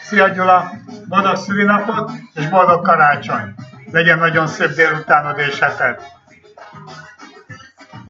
Szia Gyula! Boldog szülinapot és boldog karácsony! Legyen nagyon szép délutánod és heted!